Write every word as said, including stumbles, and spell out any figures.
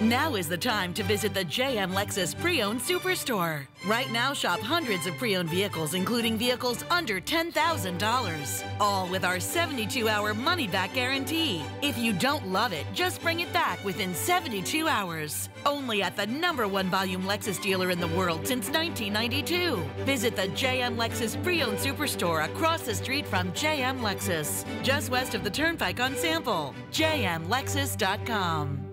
Now is the time to visit the J M Lexus Pre-Owned Superstore. Right now, shop hundreds of pre-owned vehicles, including vehicles under ten thousand dollars. All with our seventy-two hour money-back guarantee. If you don't love it, just bring it back within seventy-two hours. Only at the number one volume Lexus dealer in the world since nineteen ninety-two. Visit the J M Lexus Pre-Owned Superstore across the street from J M Lexus, just west of the Turnpike on Sample. J M Lexus dot com.